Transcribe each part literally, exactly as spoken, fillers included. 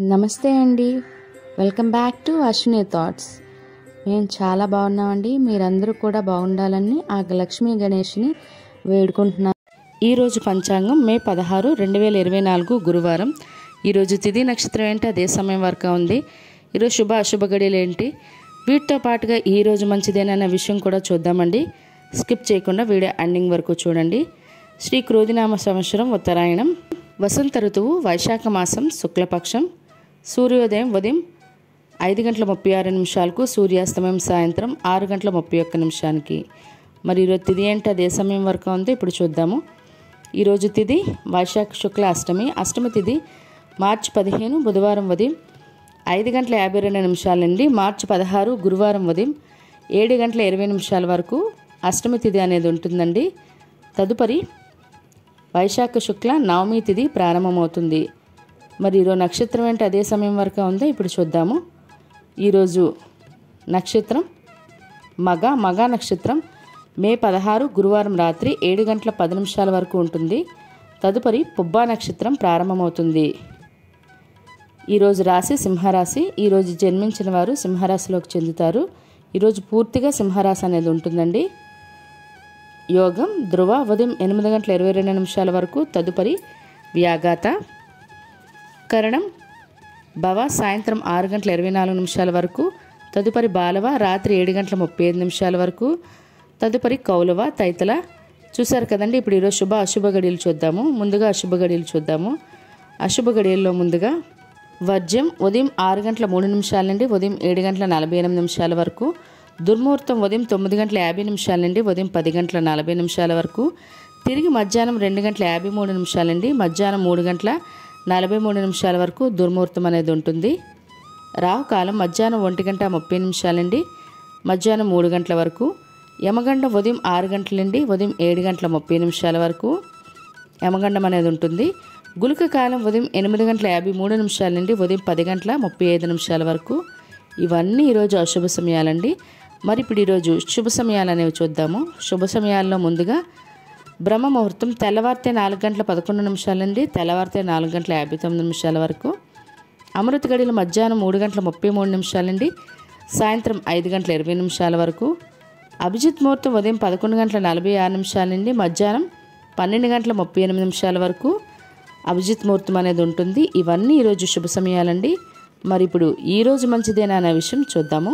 నమస్తే అండి, welcome back to Ashwini Thoughts. మేము చాలా బాగున్నామండి. మీరందరూ కూడా బాగుండాలని ఆ లక్ష్మీ గణేష్ని వేడుకుంటున్నాం. ఈరోజు పంచాంగం మే పదహారు రెండు వేల ఇరవై నాలుగు గురువారం. ఈరోజు తిథి నక్షత్రం ఏంటి, అదే సమయం వరకు ఉంది. ఈరోజు శుభ అశుభ గడియలు ఏంటి, వీటితో పాటుగా ఈరోజు మంచిదేనన్న విషయం కూడా చూద్దామండి. స్కిప్ చేయకుండా వీడియో ఎండింగ్ వరకు చూడండి. శ్రీ క్రోధినామ సంవత్సరం ఉత్తరాయణం, వసంత ఋతువు, వైశాఖ మాసం, శుక్లపక్షం. సూర్యోదయం ఉదయం ఐదు గంటల ముప్పై ఆరు నిమిషాలకు, సూర్యాస్తమయం సాయంత్రం ఆరు గంటల ముప్పై ఒక్క నిమిషానికి. మరి ఈరోజు తిథి ఏంటి, అదే సమయం వరకు ఉంది. ఇప్పుడు చూద్దాము. ఈరోజు తిథి వైశాఖ శుక్ల అష్టమి. అష్టమి తిథి మార్చి పదిహేను బుధవారం ఉదయం ఐదు గంటల యాభై రెండు నిమిషాల నుండి మార్చి పదహారు గురువారం ఉదయం ఏడు గంటల ఇరవై నిమిషాల వరకు అష్టమి తిథి అనేది ఉంటుందండి. తదుపరి వైశాఖ శుక్ల నవమి తిథి ప్రారంభమవుతుంది. మరి ఈరోజు నక్షత్రం ఏంటి, అదే సమయం వరకు ఉందో ఇప్పుడు చూద్దాము. ఈరోజు నక్షత్రం మగ మగ నక్షత్రం మే పదహారు గురువారం రాత్రి ఏడు గంటల పది నిమిషాల వరకు ఉంటుంది. తదుపరి పుబ్బా నక్షత్రం ప్రారంభమవుతుంది. ఈరోజు రాశి సింహరాశి. ఈరోజు జన్మించిన వారు సింహరాశిలోకి చెందుతారు. ఈరోజు పూర్తిగా సింహరాశి అనేది ఉంటుందండి. యోగం ధ్రువ ఉదయం ఎనిమిది గంటల ఇరవై రెండు నిమిషాల వరకు. తదుపరి వ్యాఘాత. కరణం భవ సాయంత్రం ఆరు గంటల ఇరవై నాలుగు నిమిషాల వరకు. తదుపరి బాలవ రాత్రి ఏడు గంటల ముప్పై ఐదు నిమిషాల వరకు. తదుపరి కౌలవ తైతల. చూశారు కదండి. ఇప్పుడు ఈరోజు శుభ అశుభ గడియలు చూద్దాము. ముందుగా అశుభ గడియలు చూద్దాము. అశుభ గడియల్లో ముందుగా వర్జ్యం ఉదయం ఆరు గంటల మూడు నిమిషాల నుండి ఉదయం ఏడు గంటల నలభై ఎనిమిది నిమిషాల వరకు. దుర్ముహూర్తం ఉదయం తొమ్మిది గంటల యాభై నిమిషాల నుండి ఉదయం పది గంటల నలభై నిమిషాల వరకు. తిరిగి మధ్యాహ్నం రెండు గంటల యాభై మూడు నిమిషాల నుండి మధ్యాహ్నం మూడు గంటల నలభై మూడు నిమిషాల వరకు దుర్ముహూర్తం అనేది ఉంటుంది. రాహుకాలం మధ్యాహ్నం ఒంటి గంట ముప్పై నిమిషాల నుండి మధ్యాహ్నం మూడు గంటల వరకు. యమగండం ఉదయం ఆరు గంటల నుండి ఉదయం ఏడు గంటల ముప్పై నిమిషాల వరకు యమగండం అనేది ఉంటుంది. గుళిక కాలం ఉదయం ఎనిమిది గంటల యాభై మూడు నిమిషాల నుండి ఉదయం పది గంటల ముప్పై ఐదు నిమిషాల వరకు. ఇవన్నీ ఈరోజు అశుభ సమయాలండి. మరి ఇప్పుడు ఈరోజు శుభ సమయాలు అనేవి చూద్దాము. శుభ సమయాల్లో ముందుగా బ్రహ్మ ముహూర్తం తెల్లవారితే నాలుగు గంటల పదకొండు నిమిషాల నుండి తెల్లవారితే నాలుగు గంటల యాభై తొమ్మిది నిమిషాల వరకు. అమృత గడియలు మధ్యాహ్నం మూడు గంటల ముప్పై మూడు నిమిషాల నుండి సాయంత్రం ఐదు గంటల ఇరవై నిమిషాల వరకు. అభిజిత్ ముహూర్తం ఉదయం పదకొండు గంటల నలభై ఆరు నిమిషాల నుండి మధ్యాహ్నం పన్నెండు గంటల ముప్పై ఎనిమిది నిమిషాల వరకు అభిజిత్ ముహూర్తం అనేది ఉంటుంది. ఇవన్నీ ఈరోజు శుభ సమయాలండి. మరి ఇప్పుడు ఈరోజు మంచిదేనా అనే విషయం చూద్దాము.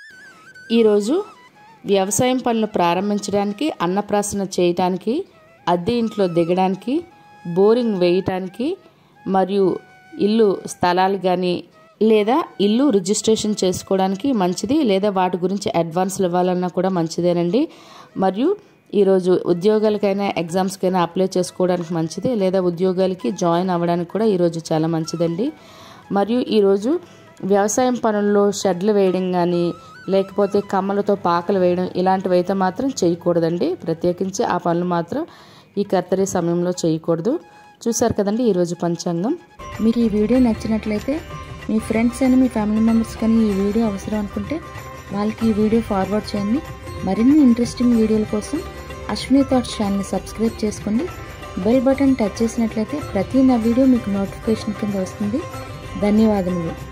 ఈరోజు వ్యవసాయం పనులు ప్రారంభించడానికి, అన్నప్రాసన చేయటానికి, అద్దె ఇంట్లో దిగడానికి, బోరింగ్ వేయటానికి, మరియు ఇల్లు స్థలాలు కానీ లేదా ఇల్లు రిజిస్ట్రేషన్ చేసుకోవడానికి మంచిది. లేదా వాటి గురించి అడ్వాన్స్లు ఇవ్వాలన్నా కూడా మంచిదేనండి. మరియు ఈరోజు ఉద్యోగాలకైనా ఎగ్జామ్స్కైనా అప్లై చేసుకోవడానికి మంచిది. లేదా ఉద్యోగాలకి జాయిన్ అవ్వడానికి కూడా ఈరోజు చాలా మంచిదండి. మరియు ఈరోజు వ్యవసాయం పనుల్లో షెడ్లు వేయడం కానీ లేకపోతే కమ్మలతో పాకలు వేయడం ఇలాంటివి అయితే మాత్రం చేయకూడదండి. ప్రత్యేకించి ఆ పనులు మాత్రం ఈ కర్తరి సమయంలో చేయకూడదు. చూశారు కదండి ఈరోజు పంచాంగం. మీకు ఈ వీడియో నచ్చినట్లయితే మీ ఫ్రెండ్స్ అని మీ ఫ్యామిలీ మెంబర్స్ కానీ ఈ వీడియో అవసరం అనుకుంటే వాళ్ళకి ఈ వీడియో ఫార్వర్డ్ చేయండి. మరిన్ని ఇంట్రెస్టింగ్ వీడియోల కోసం అశ్విని థాట్స్ ఛానల్ని సబ్స్క్రైబ్ చేసుకోండి. బెల్ బటన్ టచ్ చేసినట్లయితే ప్రతి నా వీడియో మీకు నోటిఫికేషన్ కింద వస్తుంది. ధన్యవాదములు.